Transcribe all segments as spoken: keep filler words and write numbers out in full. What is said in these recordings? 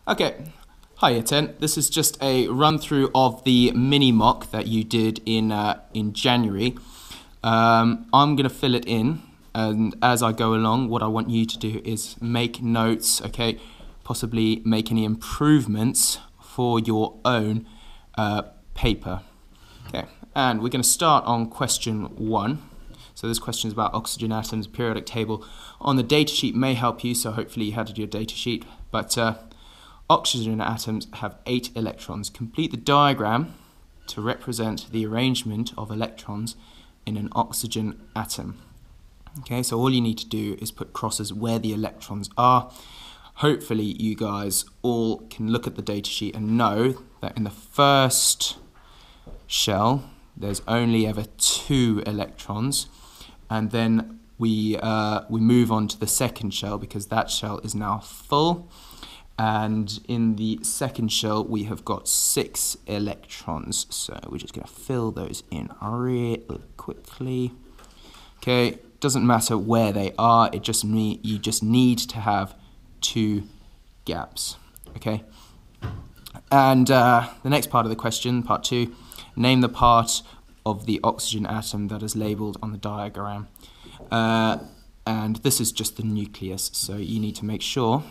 Okay, hi Year ten. This is just a run through of the mini mock that you did in uh, in January. Um, I'm gonna fill it in, and as I go along, what I want you to do is make notes. Okay, possibly make any improvements for your own uh, paper. Okay, and we're gonna start on question one. So this question is about oxygen atoms, periodic table. On the data sheet may help you, so hopefully you had your data sheet. But uh, oxygen atoms have eight electrons. Complete the diagram to represent the arrangement of electrons in an oxygen atom. Okay, so all you need to do is put crosses where the electrons are. Hopefully you guys all can look at the data sheet and know that in the first shell there's only ever two electrons, and then we uh, we move on to the second shell because that shell is now full, and in the second shell we have got six electrons, so we're just going to fill those in real quickly. Okay, doesn't matter where they are, it just me you just need to have two gaps. Okay, and uh, the next part of the question, part two, name the part of the oxygen atom that is labelled on the diagram. Uh, and this is just the nucleus, so you need to make sure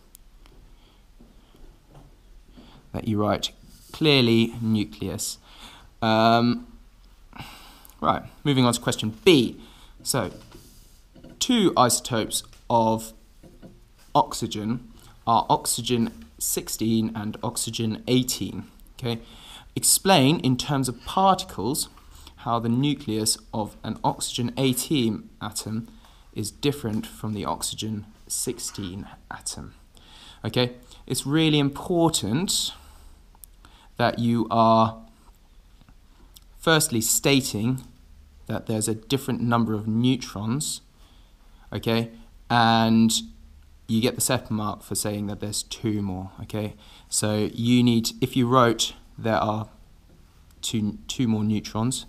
that you write clearly nucleus. Um, right, moving on to question B. So, two isotopes of oxygen are oxygen sixteen and oxygen eighteen. Okay, explain in terms of particles how the nucleus of an oxygen eighteen atom is different from the oxygen sixteen atom. Okay, it's really important that you are firstly stating that there's a different number of neutrons, okay, and you get the second mark for saying that there's two more. Okay, so you need, if you wrote there are two two more neutrons,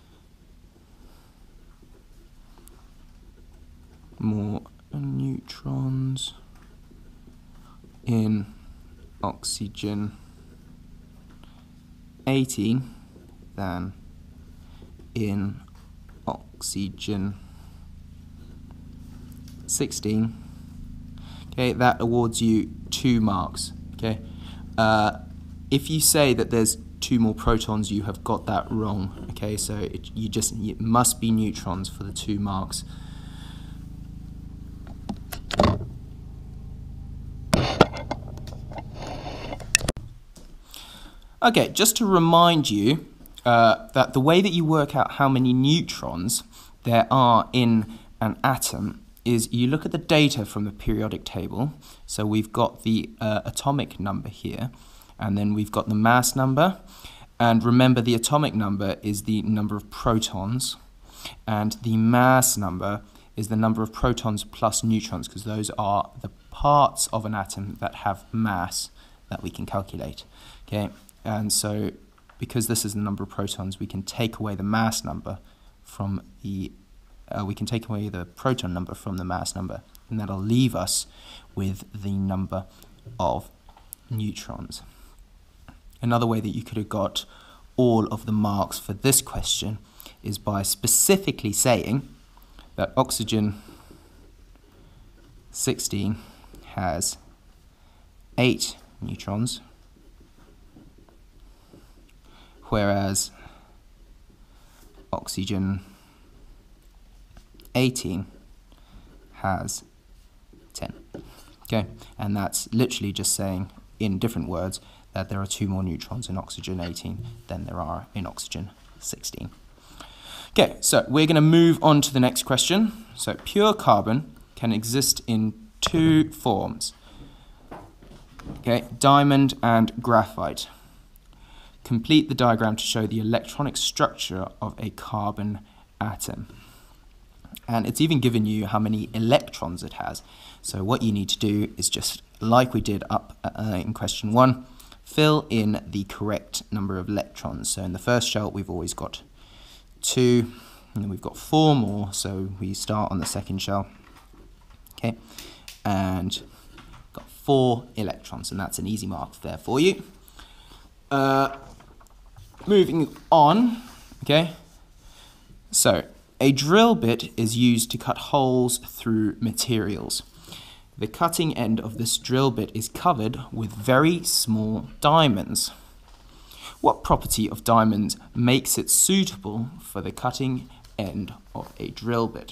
more neutrons in oxygen eighteen than in oxygen sixteen. Okay, that awards you two marks. Okay, uh, if you say that there's two more protons, you have got that wrong. Okay, so it, you just it must be neutrons for the two marks. Okay, just to remind you uh, that the way that you work out how many neutrons there are in an atom is you look at the data from the periodic table. So we've got the uh, atomic number here, and then we've got the mass number. And remember, the atomic number is the number of protons, and the mass number is the number of protons plus neutrons, because those are the parts of an atom that have mass that we can calculate. Okay. And so, because this is the number of protons, we can take away the mass number from the, uh, we can take away the proton number from the mass number, and that'll leave us with the number of neutrons. Another way that you could have got all of the marks for this question is by specifically saying that oxygen sixteen has eight neutrons, whereas oxygen eighteen has ten. Okay, and that's literally just saying, in different words, that there are two more neutrons in oxygen eighteen than there are in oxygen sixteen. Okay, so we're going to move on to the next question. So pure carbon can exist in two forms. Okay, diamond and graphite. Complete the diagram to show the electronic structure of a carbon atom. And it's even given you how many electrons it has. So what you need to do is just, like we did up uh, in question one, fill in the correct number of electrons. So in the first shell we've always got two, and then we've got four more, so we start on the second shell. Okay, and got four electrons, and that's an easy mark there for you. Uh, moving on, okay, so a drill bit is used to cut holes through materials. The cutting end of this drill bit is covered with very small diamonds. What property of diamonds makes it suitable for the cutting end of a drill bit?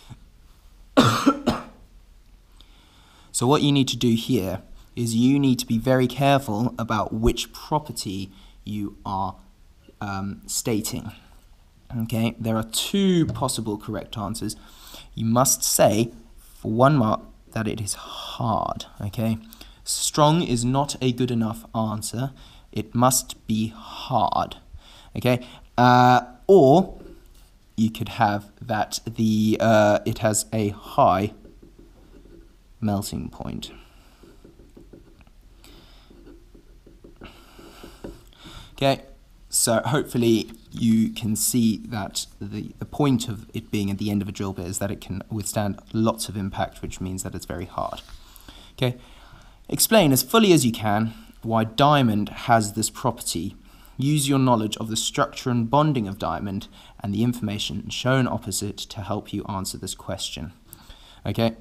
So what you need to do here is you need to be very careful about which property you are um, stating. Okay, there are two possible correct answers. You must say, for one mark, that it is hard. Okay, strong is not a good enough answer. It must be hard. Okay, uh, or you could have that the uh, it has a high melting point. Okay, so hopefully you can see that the, the point of it being at the end of a drill bit is that it can withstand lots of impact, which means that it's very hard. Okay, explain as fully as you can why diamond has this property. Use your knowledge of the structure and bonding of diamond and the information shown opposite to help you answer this question. Okay,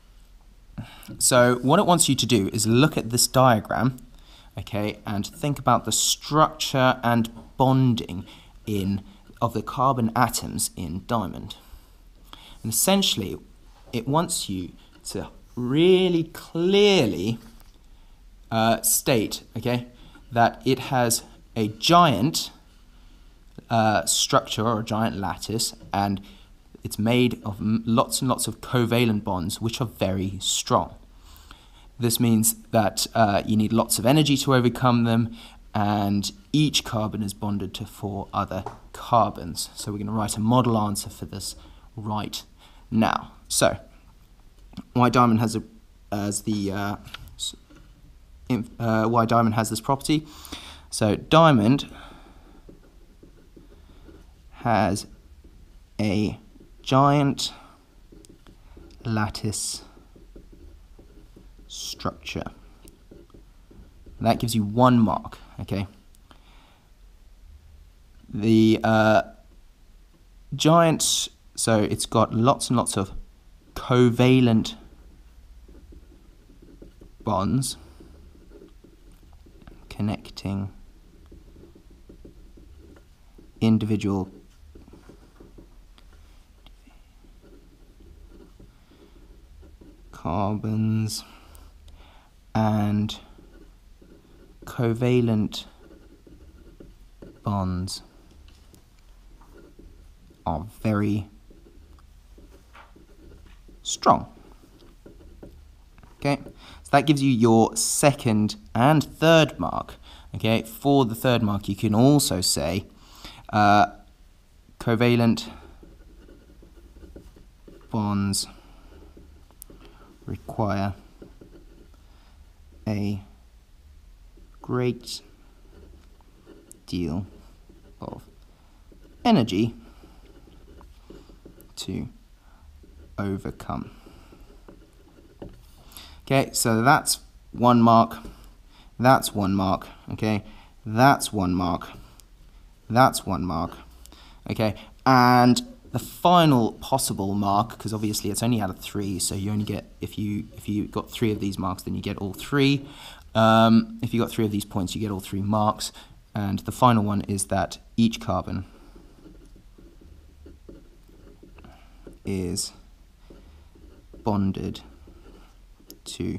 so what it wants you to do is look at this diagram, okay, and think about the structure and bonding in of the carbon atoms in diamond. And essentially, it wants you to really clearly uh, state, okay, that it has a giant uh, structure or a giant lattice, and it's made of lots and lots of covalent bonds which are very strong. This means that uh, you need lots of energy to overcome them, and each carbon is bonded to four other carbons. So we're going to write a model answer for this right now. So why diamond has a as the uh, uh, why diamond has this property. So diamond has a giant lattice structure. And that gives you one mark, okay? The uh, giant, so it's got lots and lots of covalent bonds connecting individual carbons, and covalent bonds are very strong. Okay, so that gives you your second and third mark. Okay, for the third mark, you can also say uh, covalent bonds require a great deal of energy to overcome. Okay, so that's one mark, that's one mark, okay, that's one mark, that's one mark, okay, and the final possible mark, because obviously it's only out of three, so you only get, if you if you got three of these marks, then you get all three. Um, if you got three of these points, you get all three marks. And the final one is that each carbon is bonded to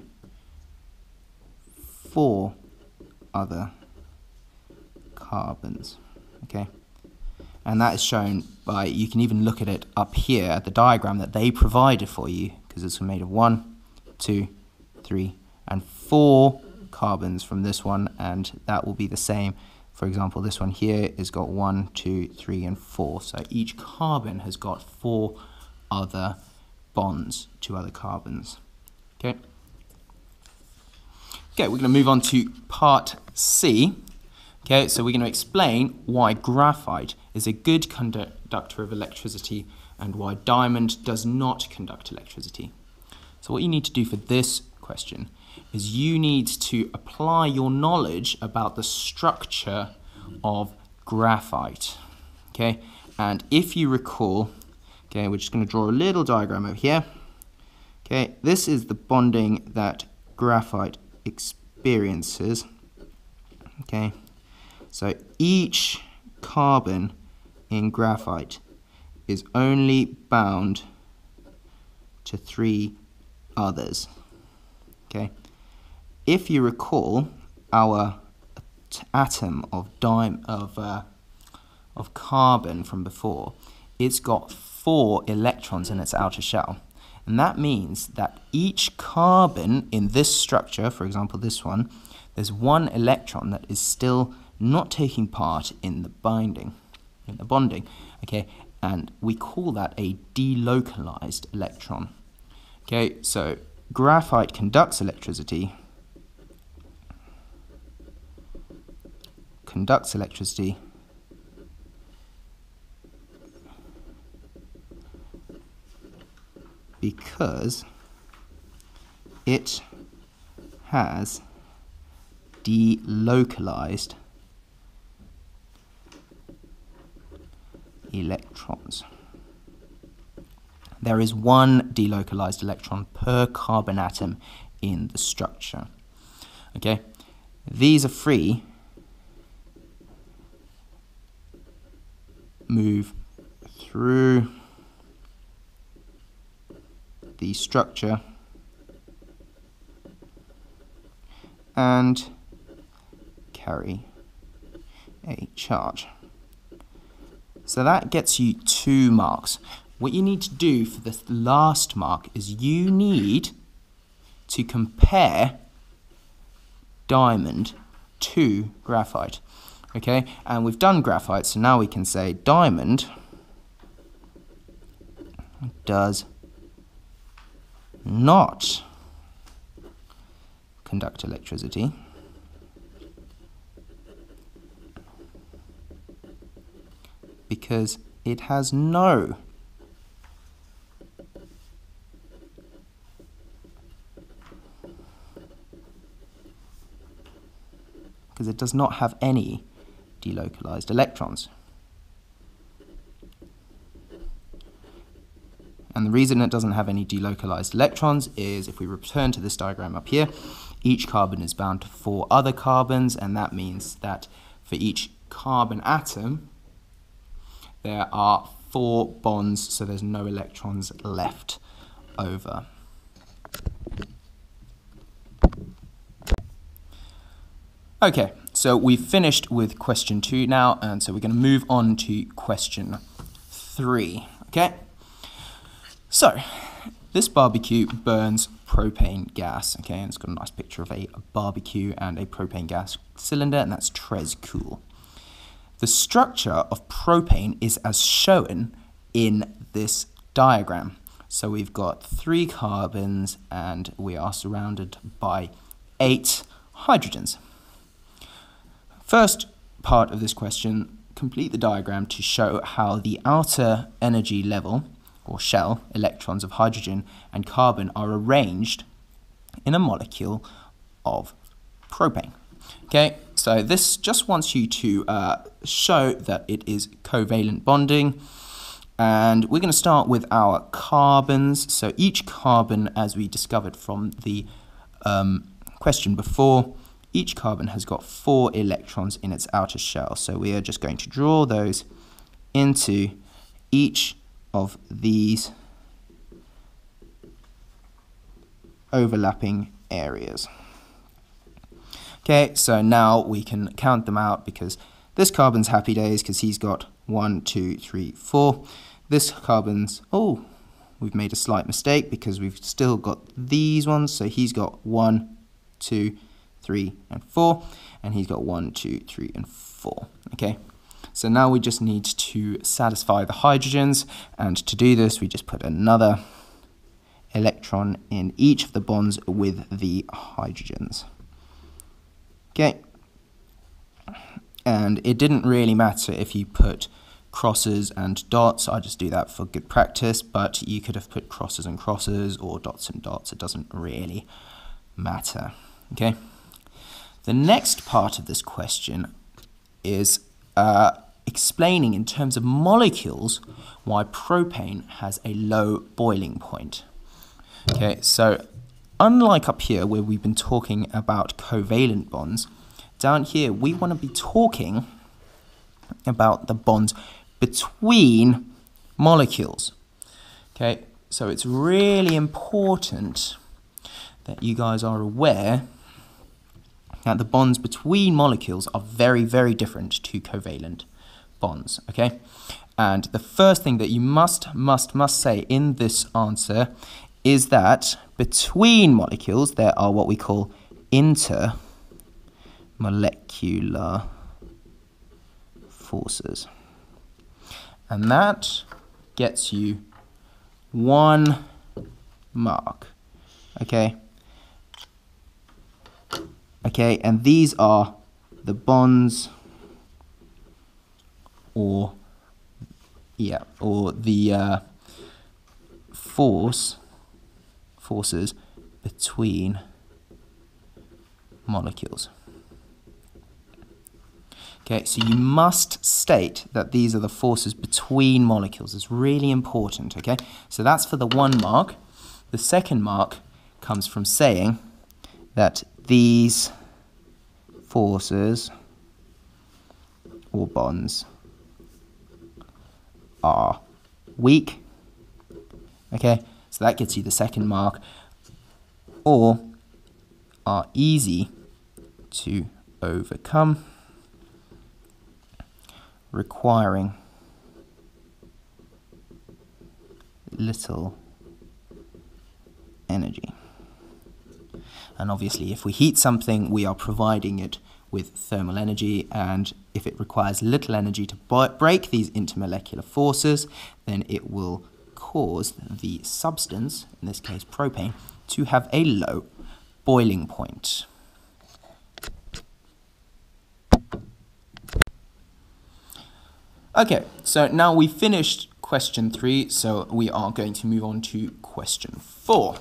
four other carbons, okay? And that is shown by, you can even look at it up here at the diagram that they provided for you, because it's made of one, two, three, and four carbons from this one, and that will be the same. For example, this one here has got one, two, three, and four. So each carbon has got four other bonds to other carbons. Okay. Okay, we're going to move on to part C. Okay, so we're going to explain why graphite is a good conductor of electricity and why diamond does not conduct electricity. So what you need to do for this question is you need to apply your knowledge about the structure of graphite. Okay, and if you recall, okay, we're just going to draw a little diagram over here. Okay, this is the bonding that graphite experiences. Okay, so each carbon in graphite is only bound to three others. Okay, if you recall, our atom of dime of uh, of carbon from before, it's got four electrons in its outer shell, and that means that each carbon in this structure, for example this one, there's one electron that is still not taking part in the binding, in the bonding. Okay, and we call that a delocalized electron. Okay, so graphite conducts electricity, conducts electricity because it has delocalized electrons. There is one delocalized electron per carbon atom in the structure. Okay, these are free, move through the structure and carry a charge. So that gets you two marks. What you need to do for this last mark is you need to compare diamond to graphite. Okay, and we've done graphite, so now we can say diamond does not conduct electricity because it has no because it does not have any delocalized electrons. And the reason it doesn't have any delocalized electrons is if we return to this diagram up here, each carbon is bound to four other carbons, and that means that for each carbon atom, there are four bonds, so there's no electrons left over. Okay, so we've finished with question two now, and so we're going to move on to question three. Okay, so this barbecue burns propane gas. Okay, and it's got a nice picture of a barbecue and a propane gas cylinder, and that's Tres Cool. The structure of propane is as shown in this diagram. So we've got three carbons, and we are surrounded by eight hydrogens. First part of this question, complete the diagram to show how the outer energy level, or shell, electrons of hydrogen and carbon are arranged in a molecule of propane. Okay, so this just wants you to uh, show that it is covalent bonding, and we're going to start with our carbons. So each carbon, as we discovered from the um, question before, each carbon has got four electrons in its outer shell. So we are just going to draw those into each of these overlapping areas. Okay, so now we can count them out because this carbon's happy days because he's got one, two, three, four. This carbon's, oh, we've made a slight mistake because we've still got these ones. So he's got one, two, three, and four, and he's got one, two, three, and four. Okay, so now we just need to satisfy the hydrogens, and to do this, we just put another electron in each of the bonds with the hydrogens. Okay, and it didn't really matter if you put crosses and dots. I just do that for good practice, but you could have put crosses and crosses or dots and dots. It doesn't really matter. Okay. The next part of this question is uh, explaining in terms of molecules why propane has a low boiling point. Okay, so unlike up here where we've been talking about covalent bonds, down here we want to be talking about the bonds between molecules. Okay, so it's really important that you guys are aware that the bonds between molecules are very, very different to covalent bonds, okay? And the first thing that you must, must, must say in this answer is that between molecules there are what we call intermolecular forces. And that gets you one mark, okay? Okay, and these are the bonds or, yeah, or the uh, force, forces between molecules. Okay, so you must state that these are the forces between molecules. It's really important, okay? So that's for the one mark. The second mark comes from saying that these forces or bonds are weak. Okay, so that gets you the second mark. Or are easy to overcome, requiring little energy. And obviously, if we heat something, we are providing it with thermal energy, and if it requires little energy to break these intermolecular forces, then it will cause the substance, in this case propane, to have a low boiling point. Okay, so now we've finished question three, so we are going to move on to question four.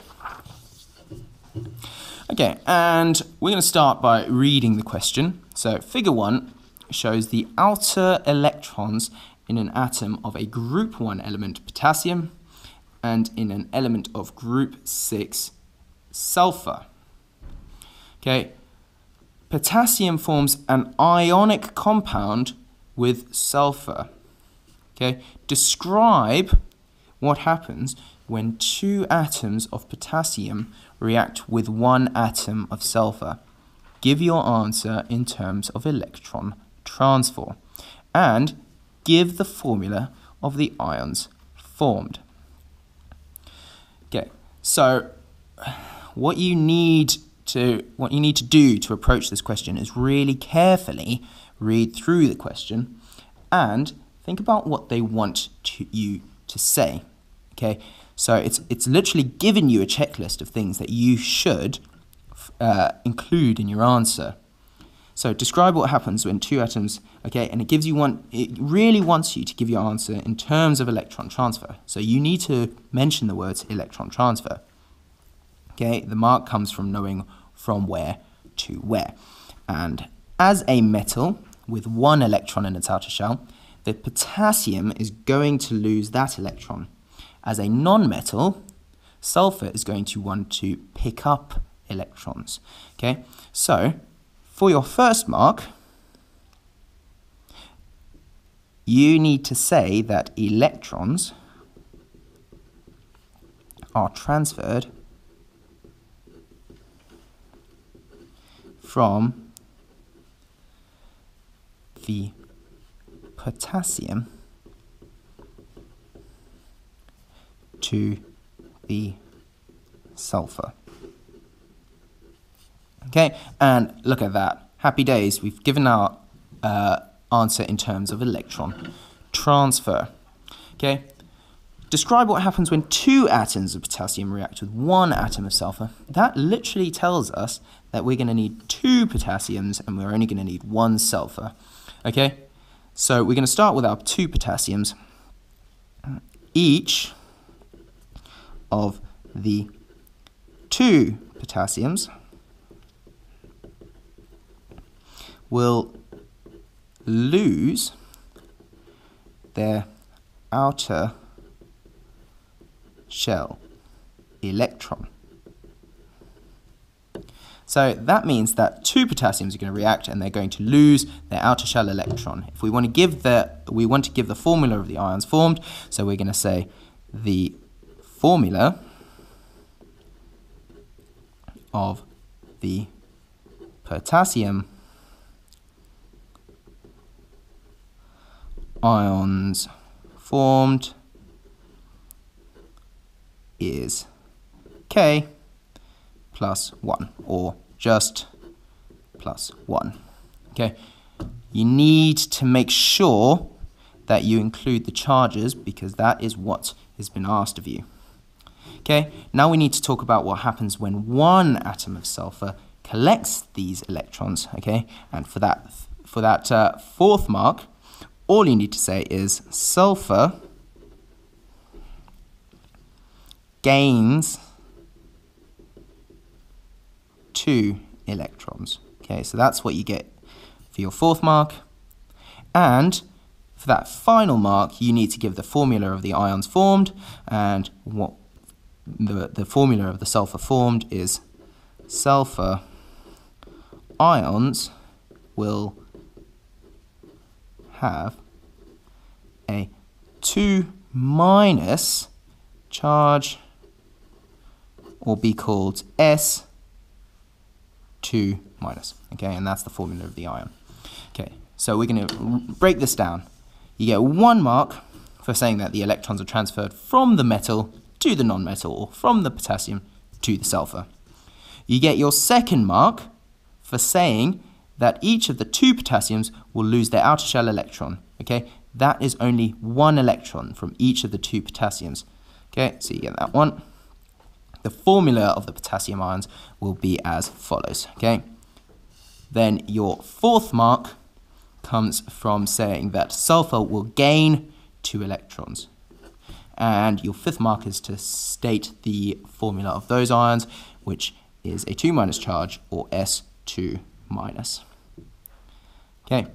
Okay, and we're going to start by reading the question. So figure one shows the outer electrons in an atom of a group one element, potassium, and in an element of group six, sulfur. Okay, potassium forms an ionic compound with sulfur. Okay, describe what happens when two atoms of potassium react with one atom of sulfur. Give your answer in terms of electron transfer and give the formula of the ions formed. Okay, so what you need to what you need to do to approach this question is really carefully read through the question and think about what they want to, you to say. Okay, so it's it's literally given you a checklist of things that you should uh, include in your answer. So describe what happens when two atoms, okay, and it gives you one, it really wants you to give your answer in terms of electron transfer. So you need to mention the words electron transfer. Okay, the mark comes from knowing from where to where. And as a metal with one electron in its outer shell, the potassium is going to lose that electron. As a non-metal, sulfur is going to want to pick up electrons. Okay, so for your first mark, you need to say that electrons are transferred from the potassium to the sulfur. Okay, and look at that. Happy days. We've given our uh, answer in terms of electron transfer. Okay, describe what happens when two atoms of potassium react with one atom of sulfur. That literally tells us that we're going to need two potassiums and we're only going to need one sulfur. Okay, so we're going to start with our two potassiums. Each of the two potassiums will lose their outer shell electron. So that means that two potassiums are going to react and they're going to lose their outer shell electron. If we want to give the we want to give the formula of the ions formed, so we're going to say the formula of the potassium ions formed is K plus one, or just plus one. Okay, you need to make sure that you include the charges because that is what has been asked of you. Okay, now we need to talk about what happens when one atom of sulfur collects these electrons. Okay, and for that, for that uh, fourth mark, all you need to say is sulfur gains two electrons. Okay, so that's what you get for your fourth mark. And for that final mark, you need to give the formula of the ions formed, and what the, the formula of the sulfur formed is sulfur ions will have a two minus charge, or be called S two minus. Okay, and that's the formula of the ion. Okay, so we're going to break this down. You get one mark for saying that the electrons are transferred from the metal to the non-metal, or from the potassium to the sulfur. You get your second mark for saying that each of the two potassiums will lose their outer shell electron. Okay, that is only one electron from each of the two potassiums. Okay, so you get that one. The formula of the potassium ions will be as follows. Okay, then your fourth mark comes from saying that sulfur will gain two electrons. And your fifth mark is to state the formula of those ions, which is a two minus charge, or S two minus. Okay.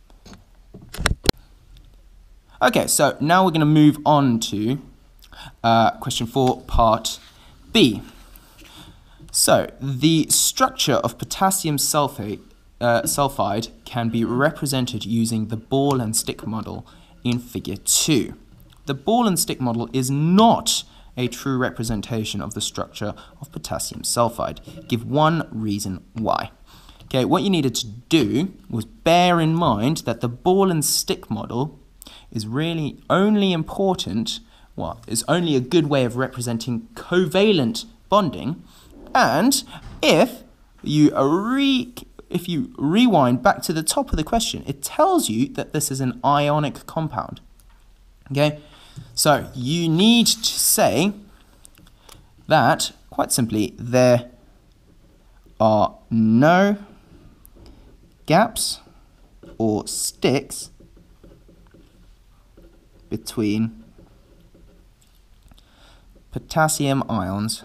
Okay, so now we're going to move on to uh, question four, part B. So the structure of potassium sulfate, uh, sulfide can be represented using the ball and stick model in figure two. The ball and stick model is not a true representation of the structure of potassium sulfide. Give one reason why. Okay, what you needed to do was bear in mind that the ball and stick model is really only important, well, is only a good way of representing covalent bonding, and if you re if you rewind back to the top of the question, it tells you that this is an ionic compound. Okay, so you need to say that, quite simply, there are no gaps or sticks between potassium ions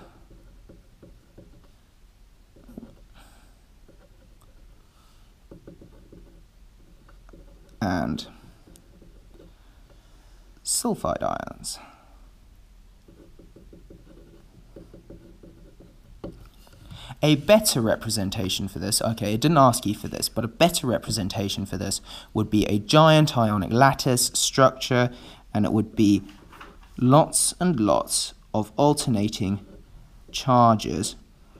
and sulfide ions. A better representation for this, okay, it didn't ask you for this, but a better representation for this would be a giant ionic lattice structure, and it would be lots and lots of alternating charges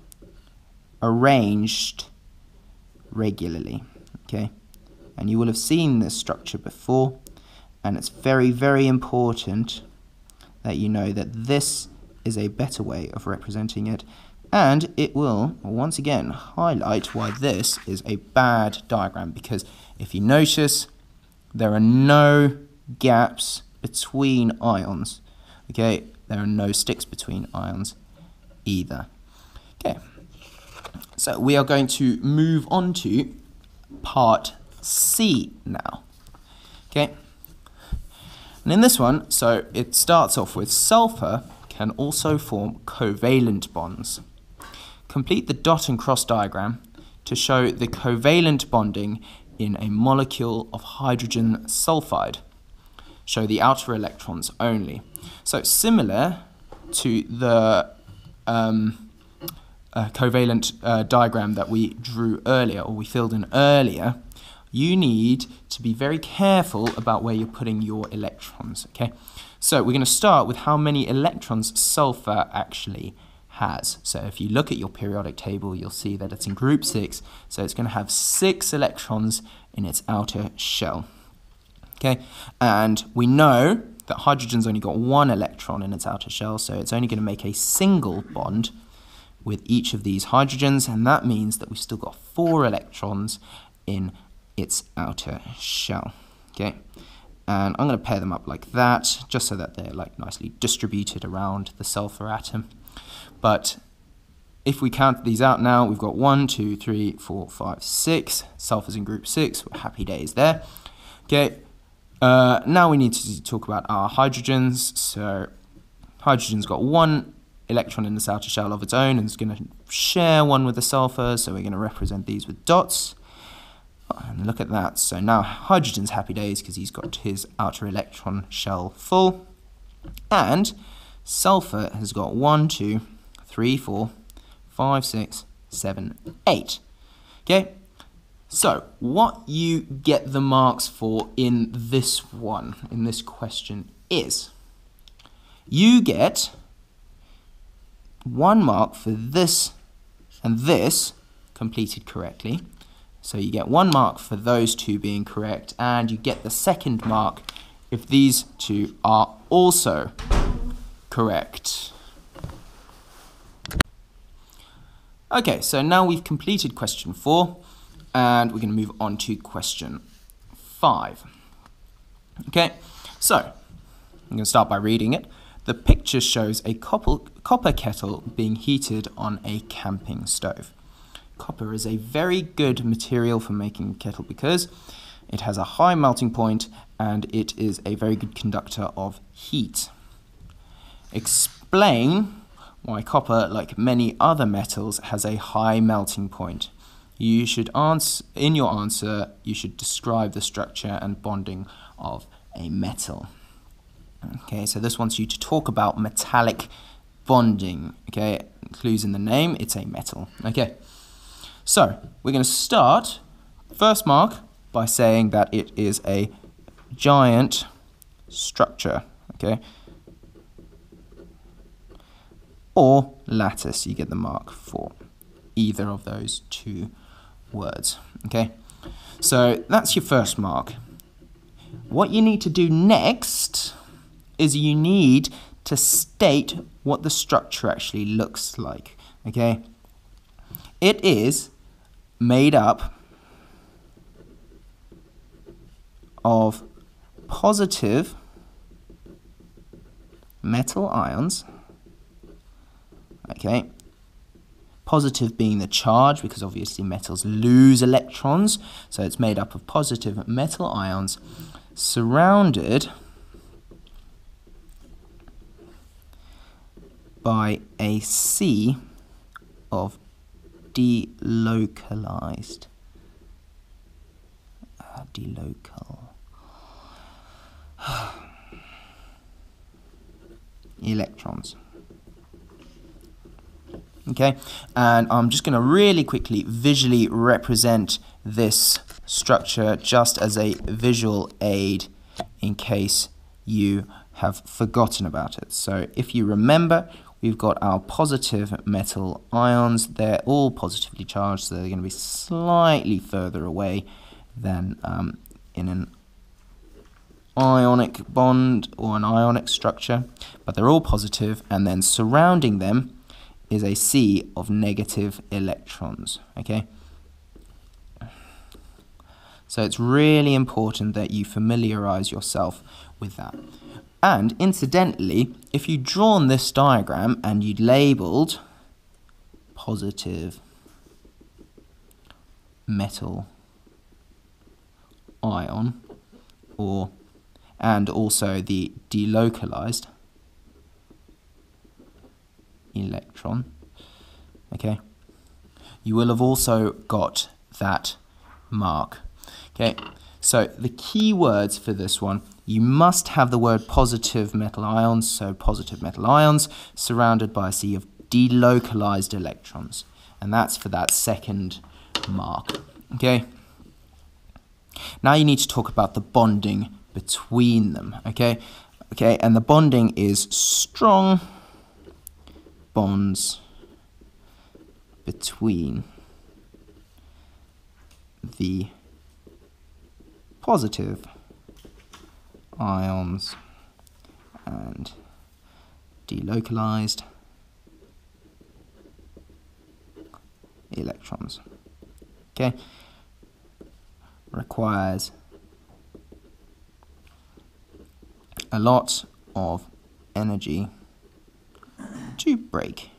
arranged regularly, okay? And you will have seen this structure before, and it's very, very important that you know that this is a better way of representing it, and it will, once again, highlight why this is a bad diagram, because if you notice, there are no gaps between ions, okay? There are no sticks between ions either. Okay, so we are going to move on to part C now, okay? And in this one, so it starts off with sulfur can also form covalent bonds. Complete the dot and cross diagram to show the covalent bonding in a molecule of hydrogen sulfide. Show the outer electrons only. So similar to the um, uh, covalent uh, diagram that we drew earlier, or we filled in earlier, you need to be very careful about where you're putting your electrons, okay? So we're going to start with how many electrons sulfur actually has. So if you look at your periodic table, you'll see that it's in group six, so it's going to have six electrons in its outer shell. Okay, and we know that hydrogen's only got one electron in its outer shell, so it's only going to make a single bond with each of these hydrogens, and that means that we've still got four electrons in its outer shell. Okay, and I'm going to pair them up like that, just so that they're like nicely distributed around the sulfur atom. But if we count these out now, we've got one, two, three, four, five, six. Sulfur's in group six. Happy days there. Okay. Uh, now we need to talk about our hydrogens. So hydrogen's got one electron in this outer shell of its own, and it's going to share one with the sulfur. So we're going to represent these with dots. And look at that. So now hydrogen's happy days because he's got his outer electron shell full. And sulfur has got one, two, three, four, five, six, seven, eight. Okay. So, what you get the marks for in this one, in this question, is you get one mark for this and this completed correctly. So you get one mark for those two being correct, and you get the second mark if these two are also correct. Okay, so now we've completed question four. And we're going to move on to question five. Okay, so I'm going to start by reading it. The picture shows a copper, copper kettle being heated on a camping stove. Copper is a very good material for making a kettle because it has a high melting point and it is a very good conductor of heat. Explain why copper, like many other metals, has a high melting point. You should answer, in your answer, you should describe the structure and bonding of a metal. Okay, so this wants you to talk about metallic bonding. Okay, clues in the name, it's a metal. Okay, so we're going to start, first mark, by saying that it is a giant structure. Okay, or lattice, you get the mark for either of those two words. Okay, so that's your first mark. What you need to do next is you need to state what the structure actually looks like. Okay, it is made up of positive metal ions. Okay, positive being the charge, because obviously metals lose electrons, so it's made up of positive metal ions surrounded by a sea of delocalized uh, delocal electrons. Okay, and I'm just going to really quickly visually represent this structure just as a visual aid in case you have forgotten about it. So if you remember, we've got our positive metal ions. They're all positively charged, so they're going to be slightly further away than um, in an ionic bond or an ionic structure, but they're all positive, and then surrounding them is a sea of negative electrons. Okay, so it's really important that you familiarize yourself with that. And incidentally, if you'd drawn this diagram and you'd labeled positive metal ion, or and also the delocalized electron, okay, you will have also got that mark. Okay, so the key words for this one, you must have the word positive metal ions, so positive metal ions surrounded by a sea of delocalized electrons. And that's for that second mark. Okay. Now you need to talk about the bonding between them. Okay. Okay, and the bonding is strong bonds between the positive ions and delocalized electrons. Okay, requires a lot of energy to break.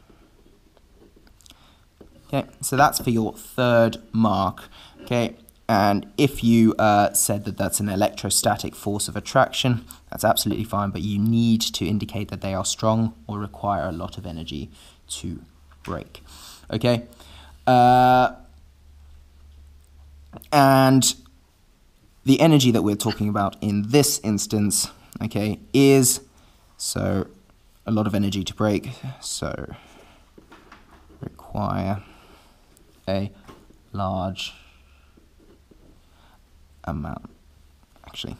Okay, so that's for your third mark. Okay, and if you uh, said that that's an electrostatic force of attraction, that's absolutely fine, but you need to indicate that they are strong or require a lot of energy to break. Okay, uh, and the energy that we're talking about in this instance, okay, is, so a lot of energy to break, so require a large amount. Actually,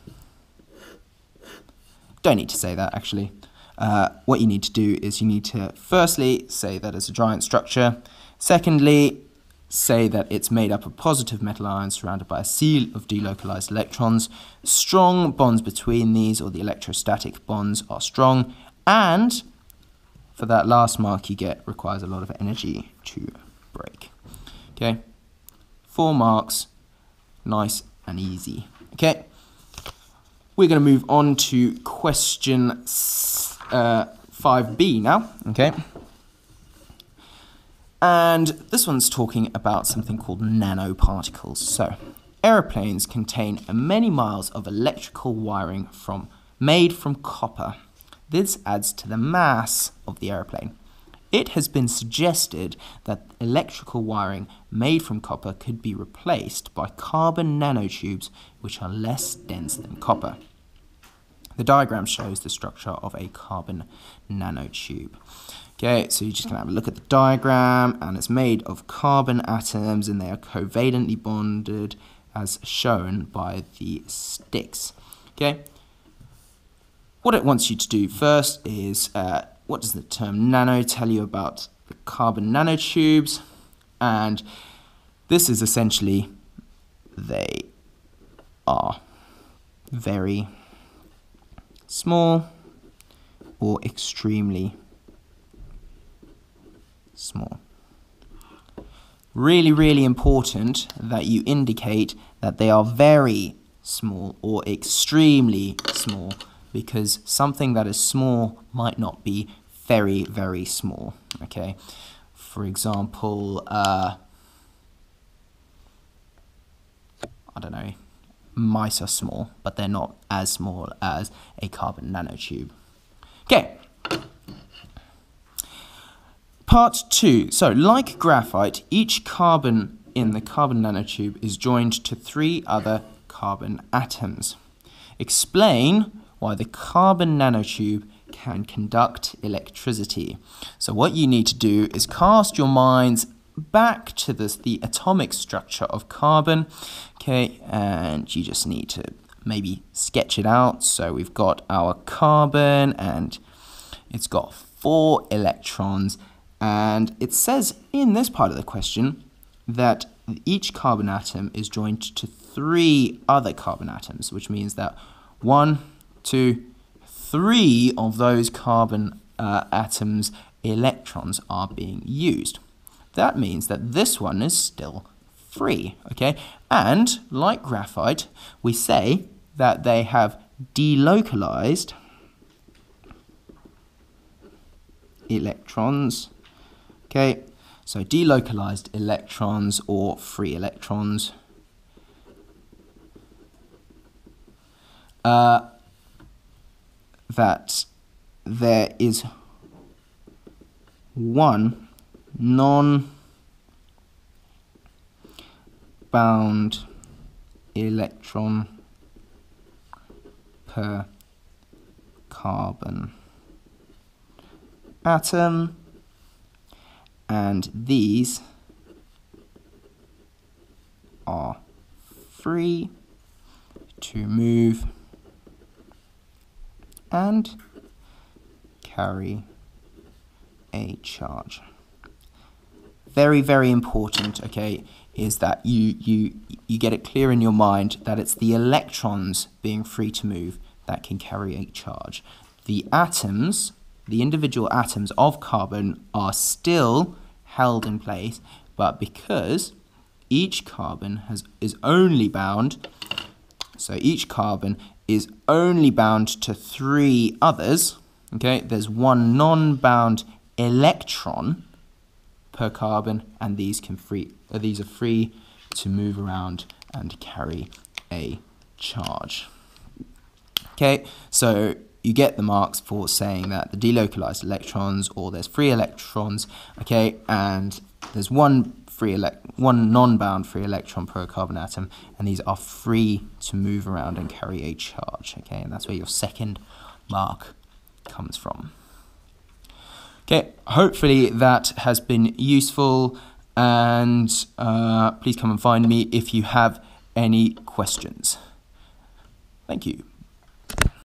don't need to say that, actually. Uh, what you need to do is you need to firstly say that it's a giant structure. Secondly, say that it's made up of positive metal ions surrounded by a sea of delocalized electrons. Strong bonds between these, or the electrostatic bonds, are strong. And for that last mark you get, requires a lot of energy to break. Okay, four marks, nice and easy. Okay, we're going to move on to question uh, five B now. Okay. And this one's talking about something called nanoparticles. So, aeroplanes contain many miles of electrical wiring from made from copper. This adds to the mass of the aeroplane. It has been suggested that electrical wiring made from copper could be replaced by carbon nanotubes, which are less dense than copper. The diagram shows the structure of a carbon nanotube. Okay, so you're just going to have a look at the diagram, and it's made of carbon atoms, and they are covalently bonded as shown by the sticks. Okay, what it wants you to do first is, uh, what does the term nano tell you about the carbon nanotubes? And this is essentially, they are very small or extremely small. Really, really important that you indicate that they are very small or extremely small, because something that is small might not be very, very small. Okay, for example, uh, I don't know, mice are small, but they're not as small as a carbon nanotube. Okay. Part two. So, like graphite, each carbon in the carbon nanotube is joined to three other carbon atoms. Explain why the carbon nanotube can conduct electricity. So what you need to do is cast your minds back to this, the atomic structure of carbon. Okay, and you just need to maybe sketch it out. So we've got our carbon, and it's got four electrons. And it says in this part of the question that each carbon atom is joined to three other carbon atoms, which means that one, two, three of those carbon uh, atoms' electrons are being used. That means that this one is still free, okay? And like graphite, we say that they have delocalized electrons. Okay, so delocalized electrons or free electrons. Uh, that there is one non-bound electron per carbon atom, and these are free to move and carry a charge. Very, very important, okay, is that you, you, you get it clear in your mind that it's the electrons being free to move that can carry a charge. The atoms, the individual atoms of carbon are still held in place, but because each carbon has, is only bound, so each carbon is only bound to three others, okay, there's one non-bound electron per carbon, and these can free, uh, these are free to move around and carry a charge. Okay, so you get the marks for saying that the delocalized electrons, or there's free electrons, okay, and there's one free elect one non-bound free electron per carbon atom, and these are free to move around and carry a charge, okay, and that's where your second mark comes from. Okay, hopefully that has been useful, and uh, please come and find me if you have any questions. Thank you.